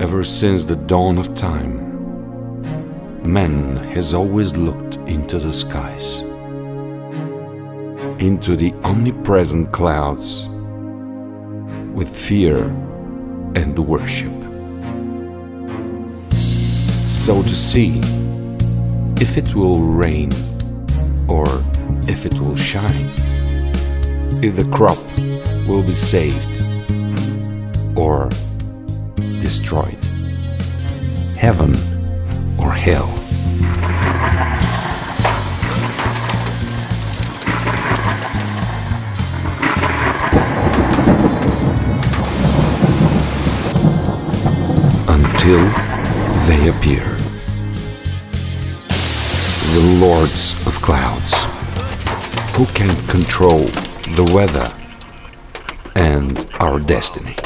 Ever since the dawn of time, man has always looked into the skies, into the omnipresent clouds, with fear and worship. So to see if it will rain or if it will shine, if the crop will be saved or destroyed, heaven or hell. Until they appear, the lords of clouds, who can control the weather and our destiny.